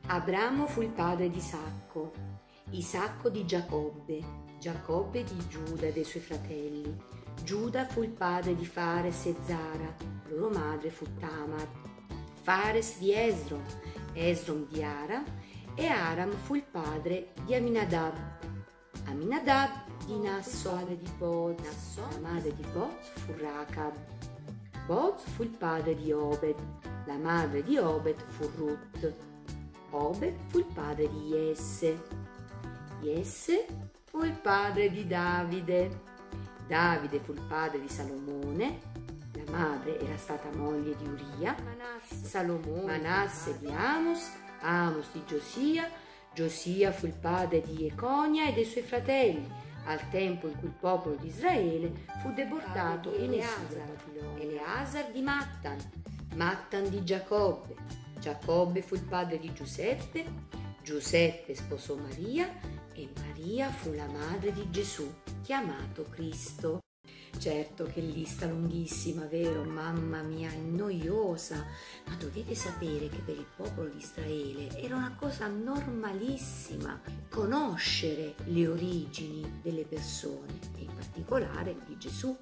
Abramo fu il padre di Isacco, Isacco di Giacobbe, Giacobbe di Giuda e dei suoi fratelli. Giuda fu il padre di Fares e Zara, loro madre fu Tamar. Fares di Esrom, Esrom di Aram, e Aram fu il padre di Aminadab. Aminadab di Nasso, madre di Boz, la madre di Boz fu Racab. Boz fu il padre di Obed, la madre di Obed fu Ruth. Obed fu il padre di Jesse. Jesse fu il padre di Davide. Davide fu il padre di Salomone. La madre era stata moglie di Uria. Manasse di Amos, Amos di Giosia. Giosia fu il padre di Econia e dei suoi fratelli, al tempo in cui il popolo di Israele fu deportato in esilio. Eleazar di Mattan, Mattan di Giacobbe. Giacobbe fu il padre di Giuseppe. Giuseppe sposò Maria e Maria fu la madre di Gesù, chiamato Cristo. Certo che lista lunghissima, vero? Mamma mia, è noiosa, ma dovete sapere che per il popolo di Israele era una cosa normalissima conoscere le origini delle persone e in particolare di Gesù.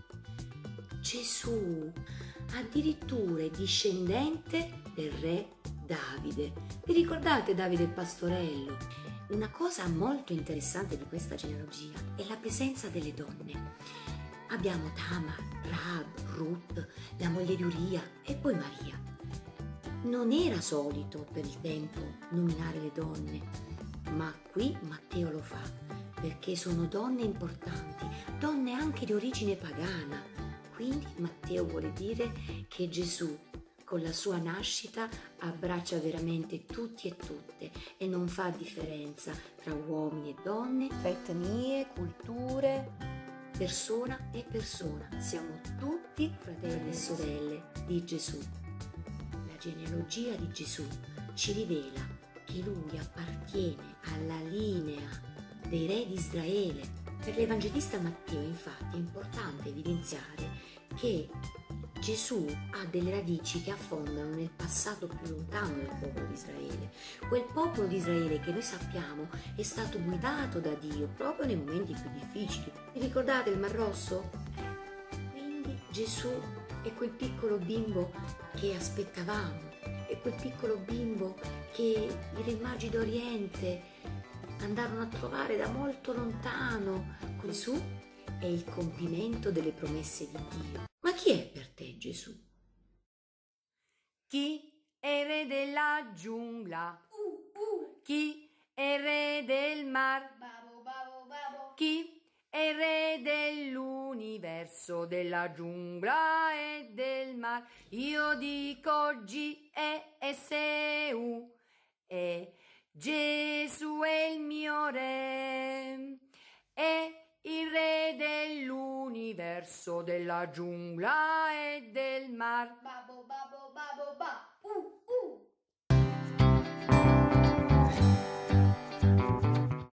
Gesù addirittura è discendente del re Davide. Vi ricordate Davide il pastorello? Una cosa molto interessante di questa genealogia è la presenza delle donne. Abbiamo Tamar, Rahab, Ruth, la moglie di Uria e poi Maria. Non era solito per il tempo nominare le donne, ma qui Matteo lo fa perché sono donne importanti, donne anche di origine pagana. Quindi Matteo vuole dire che Gesù con la sua nascita abbraccia veramente tutti e tutte e non fa differenza tra uomini e donne, tra etnie, culture, persona e persona. Siamo tutti fratelli e sorelle di Gesù. La genealogia di Gesù ci rivela che lui appartiene alla linea dei re di Israele. Per l'Evangelista Matteo, infatti, è importante evidenziare che Gesù ha delle radici che affondano nel passato più lontano del popolo di Israele. Quel popolo di Israele che noi sappiamo è stato guidato da Dio proprio nei momenti più difficili. Vi ricordate il Mar Rosso? Quindi Gesù è quel piccolo bimbo che aspettavamo, è quel piccolo bimbo che i re magi d'Oriente andarono a trovare da molto lontano. Gesù è il compimento delle promesse di Dio. Ma chi è per te Gesù? Chi è il re della giungla? Chi è il re del mar? Chi è il re dell'universo, della giungla e del mar? Io dico Gesù e Gesù è il mio re. È il re dell'universo, della giungla e del mar.